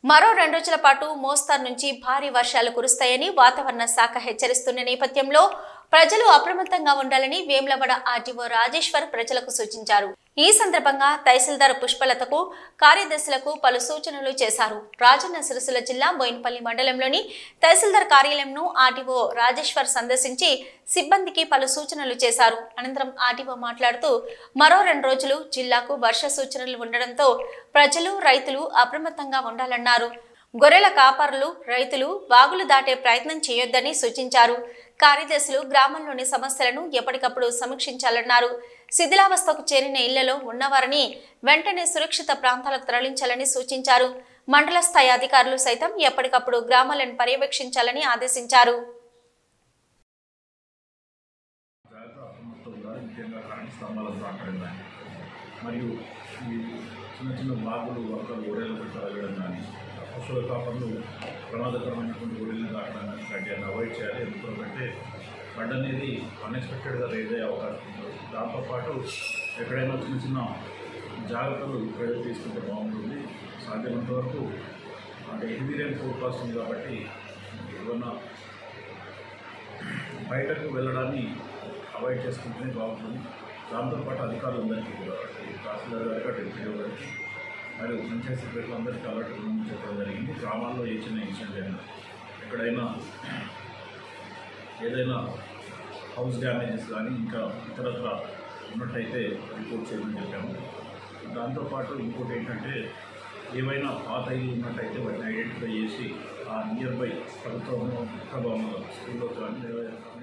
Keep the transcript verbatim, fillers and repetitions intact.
మరో రెండు రోజుల పాటు మోస్తరు నుంచి భారీ వర్షాలు కురుస్తాయని వాతావరణ శాఖ హెచ్చరిస్తున్న నేపథ్యంలో ప్రజలు అప్రమత్తంగా ఉండాలని వేములవాడ ఆర్డీఓ రాజేశ్వర్ ప్రజలకు సూచించారు. ఈ సందర్భంగా తహసీల్దార్ పుష్పలతకు కార్యదర్శులకు పలు సూచనలు చేశారు. రాజన్న సిరిసిల్ల జిల్లా బోయినపల్లి మండలంలోని తహసీల్దార్ కార్యాలయంను ఆర్డీఓ రాజేశ్వర్ సందర్శించి సిబ్బందికి పలు సూచనలు చేశారు. అనంతరం ఆర్డీఓ మాట్లాడుతూ మరో రెండు రోజులు జిల్లాకు వర్ష సూచనలు ఉండడంతో ప్రజలు రైతులు అప్రమత్తంగా ఉండాలన్నారు. గొర్రెల కాపరులు రైతులు వాగులు దాటే ప్రయత్నం చేయొద్దని సూచించారు. కార్యదర్శులు గ్రామంలోని సమస్యలను ఎప్పటికప్పుడు సమీక్షించాలన్నారు. శిథిలావస్థకు చేరిన ఇళ్లలో ఉన్నవారిని వెంటనే సురక్షిత ప్రాంతాలకు తరలించాలని సూచించారు. మండల స్థాయి అధికారులు సైతం ఎప్పటికప్పుడు గ్రామాలను పర్యవేక్షించాలని ఆదేశించారు. పశువుల కాపర్లు ప్రమాదకరమైనటువంటి గొర్రెలను దాటడానికి వాటిని అవాయిడ్ చేయాలి. ఎందుకంటే బండ్ అనేది అన్ఎక్స్పెక్టెడ్గా రైజ్ అయ్యే అవకాశం ఉంటుంది. దాంతోపాటు ఎక్కడైనా చిన్న చిన్న జాగ్రత్తలు ప్రజలు తీసుకుంటే బాగుంటుంది. సాధ్యమైనంత వరకు అంటే హెవీ రైన్ ఫోర్కాస్ట్ ఉంది కాబట్టి ఏమన్నా బయటకు వెళ్ళడాన్ని అవాయిడ్ చేసుకుంటేనే బాగుంటుంది. దాంతోపాటు అధికారులందరికీ కూడా తహసీల్దార్ గారికి డిప్యూటీ గారికి మరియు పంచాయతీ సెక్రటరీలు అందరికీ అలర్ట్ చెప్పడం జరిగింది. గ్రామాల్లో ఏ చిన్న ఇన్సిడెంట్ అయినా ఎక్కడైనా ఏదైనా హౌస్ డ్యామేజెస్ కానీ ఇంకా ఇతరత్ర ఉన్నట్టయితే రిపోర్ట్ చేయమని చెప్పాము. దాంతోపాటు ఇంకోటి ఏంటంటే ఏవైనా పాత ఇల్లు ఉన్నట్టయితే వాటిని ఐడెంటిఫై చేసి ఆ నియర్ బై ప్రభుత్వం భవనాలు స్కూల్లో కానీ